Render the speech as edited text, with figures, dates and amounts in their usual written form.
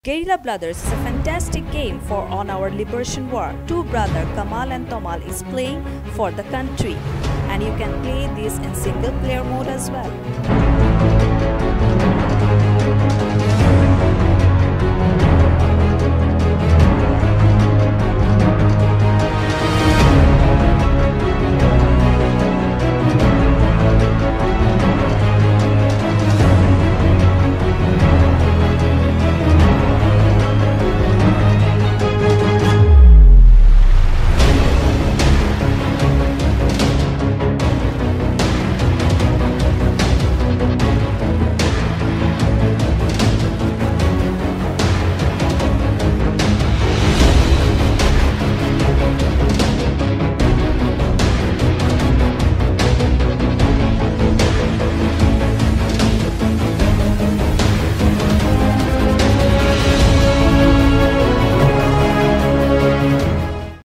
Guerrilla Brothers is a fantastic game for on our liberation war. Two brothers Kamal and Tomal is playing for the country, and you can play this in single player mode as well.